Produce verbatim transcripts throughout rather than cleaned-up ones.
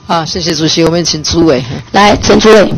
好，谢谢主席，我们请主委来，陈主委。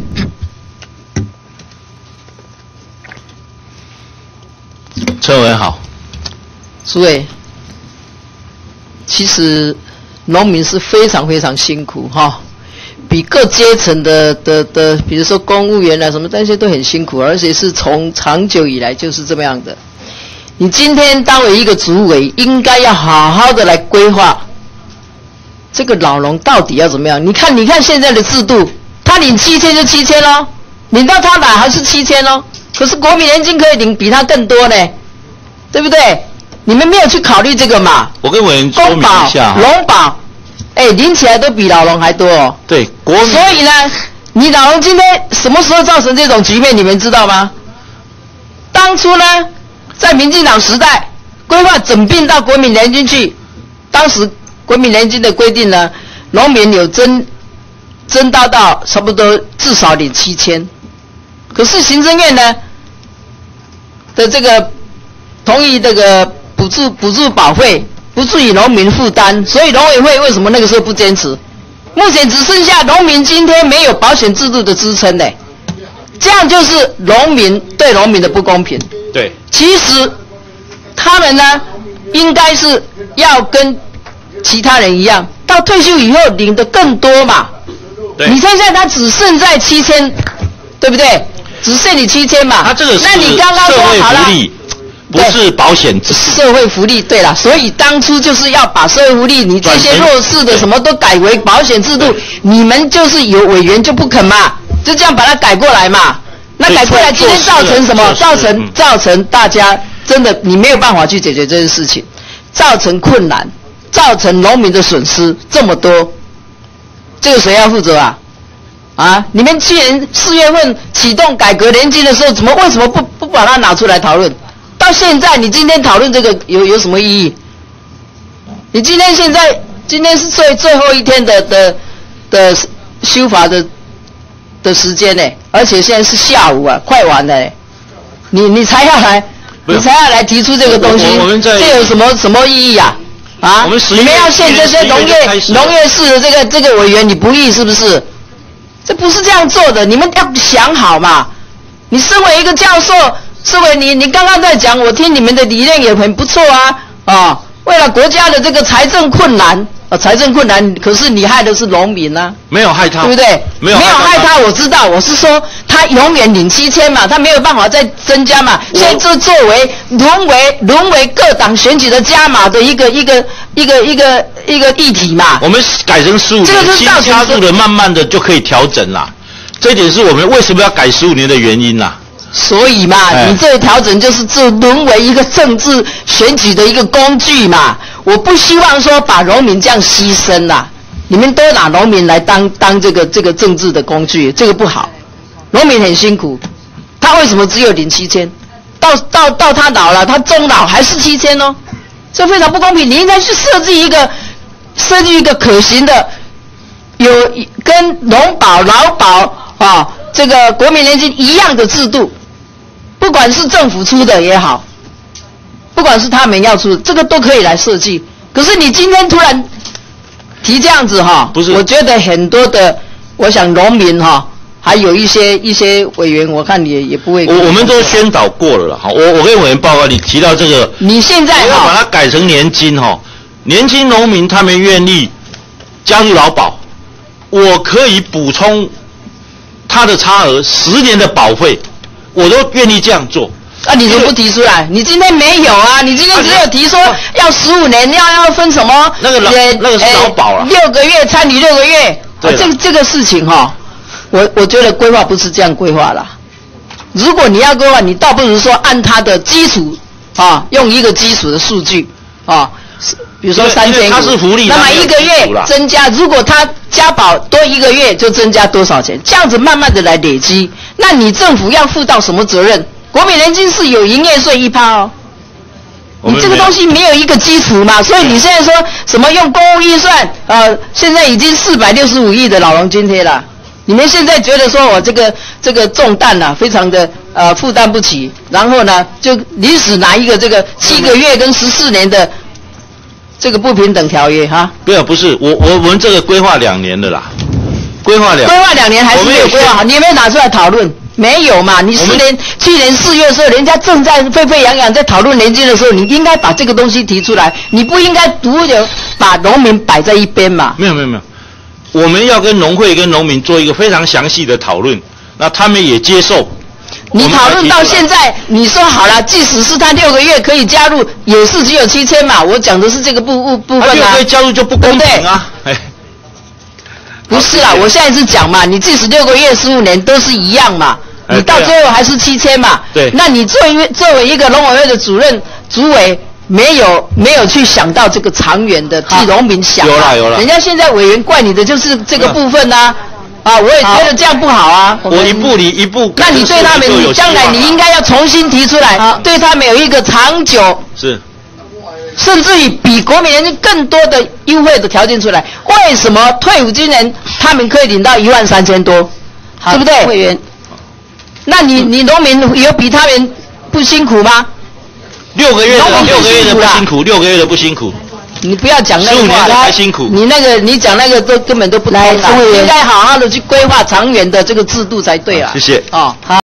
陈委好， 主委，其实农民是非常非常辛苦哈，比各阶层的的的，比如说公务员啊什么，那些都很辛苦，而且是从长久以来就是这么样的。你今天当为一个主委，应该要好好的来规划这个老农到底要怎么样？你看，你看现在的制度，他领七千就七千咯，领到他哪还是七千咯。可是国民年金可以领比他更多呢，对不对？你们没有去考虑这个嘛？ 我跟委员说明一下， 农保，哎，领起来都比老农还多哦。 对，国民。 所以呢，你老农今天什么时候造成这种局面？你们知道吗？当初呢，在民进党时代规划整并到国民年金去，当时国民年金的规定呢，农民有增增到到差不多至少领七千，可是行政院呢的这个同意这个补助补助保费不足以农民负担，所以农委会为什么那个时候不坚持？目前只剩下农民今天没有保险制度的支撑呢，这样就是农民对农民的不公平。 对， 其实他们呢应该是要跟其他人一样，到退休以后领的更多嘛。 对， 你现在他只剩在七千，对不对？只剩你七千嘛。 他这个是那你刚刚说好了， 不是保险制度。 社会福利，对了，所以当初就是要把社会福利，你这些弱势的什么都改为保险制度，你们就是有委员就不肯嘛，就这样把它改过来嘛。那改过来今天造成什么？造成造成大家真的你没有办法去解决这件事情，造成困难，造成农民的损失这么多，这个谁要负责啊？啊！你们去年四月份启动改革年金的时候，怎么为什么不不把它拿出来讨论？到现在你今天讨论这个有有什么意义？你今天现在今天是最最后一天的的的修法的的时间呢，而且现在是下午啊，快完了，你你才要来，你才要来提出这个东西，这有什么什么意义啊？啊！ 我们你们要限这些农业农业市的这个这个委员，你不义是不是？这不是这样做的，你们要想好嘛。你身为一个教授，身为你你刚刚在讲，我听你们的理念也很不错啊啊！为了国家的这个财政困难。啊，财政困难，可是你害的是农民啊， 没有害他， 对不对？ 没有没有害他，我知道，我是说他永远领七千嘛，他没有办法再增加嘛。现在这作为沦为沦为各党选举的加码的一个一个一个一个一个议题嘛。 我们改成十五年， 这个是造成加速的，慢慢的就可以调整啦。这一点是我们为什么要改十五年的原因啦。 所以嘛，哎、你这个调整就是这沦为一个政治选举的一个工具嘛。我不希望说把农民这样牺牲啦，你们都拿农民来当当这个这个政治的工具，这个不好。农民很辛苦，他为什么只有领七千？到到到他老了，他终老还是七千哦，这非常不公平。你应该去设计一个设计一个可行的，有跟农保、劳保啊这个国民年金一样的制度，不管是政府出的也好。不管是他们要出，这个都可以来设计。可是你今天突然提这样子哈， 不是？ 我觉得很多的，我想农民哈，还有一些一些委员，我看也也不会。 我我们都宣导过了了哈，我我跟委员报告，你提到这个， 你现在要把它改成年金哈，年轻农民他们愿意加入劳保，我可以补充他的差额十年的保费，我都愿意这样做。 啊，你怎么不提出来？你今天没有啊？你今天只有提说要十五年，要要分什么？ 那个劳那个是劳保了， 六个月参与六个月。啊，这个这个事情哈，我我觉得规划不是这样规划啦。如果你要规划，你倒不如说按它的基础啊，用一个基础的数据啊，比如说三千五， 它是福利， 那么一个月增加，如果他加保多一个月，就增加多少钱？这样子慢慢的来累积。那你政府要负到什么责任？国民年金是有营业税一趴哦，你这个东西没有一个基础嘛，所以你现在说什么用公务预算，呃，现在已经四百六十五亿的老农津贴了，你们现在觉得说我这个这个重担啊，非常的呃负担不起，然后呢就临时拿一个这个七个月跟十四年的这个不平等条约哈？ 没有，不是我我我们这个规划两年的啦， 规划两规划两年还是没有规划好，你有没有拿出来讨论？没有嘛？你四年去年四月的时候，人家正在沸沸扬扬在讨论年金的时候，你应该把这个东西提出来，你不应该独有把农民摆在一边嘛？ 没有没有没有，我们要跟农会跟农民做一个非常详细的讨论，那他们也接受。 你讨论到现在，你说好了，即使是他六个月可以加入，也是只有七千嘛。我讲的是这个部部分啊。 他六个月加入就不公平啊！哎， 不是啦，我现在是讲嘛，你即使六个月、十五年都是一样嘛，你到最后还是七千嘛。 对。 那你作为作为一个农委会的主任、主委，没有没有去想到这个长远的替农民想、啊。 有啦有啦。 人家现在委员怪你的就是这个部分呐、啊。啊，我也觉得这样不好啊。 我一步离一步。 那你对他们，你将来你应该要重新提出来，对他们有一个长久， 是， 甚至于比国民年金更多的优惠的条件出来。为什么退伍军人他们可以领到一万三千多，对不对？委员，那你你农民有比他们不辛苦吗？ 六个月的六个月的不辛苦，六个月的不辛苦。 你不要讲那个话， 十五年还辛苦。 你那个你讲那个都根本都不通啦，应该好好的去规划长远的这个制度才对啊。 谢谢。 哦，好。